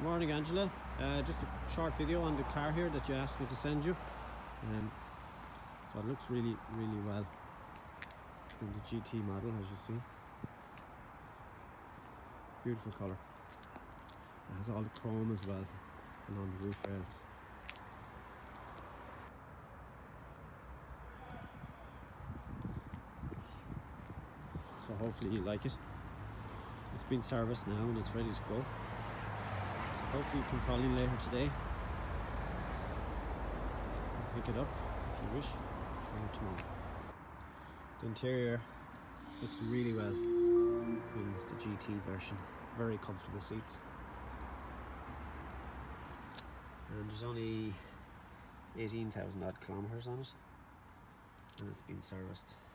Morning, Angela. Just a short video on the car here that you asked me to send you. So it looks really well in the GT model, as you see. Beautiful colour. It has all the chrome as well, and on the roof rails. So hopefully you like it. It's been serviced now and it's ready to go. So hopefully you can call in later today and pick it up if you wish, or tomorrow. The interior looks really well in the GT version. Very comfortable seats. And there's only 18,000 odd kilometers on it, and it's been serviced.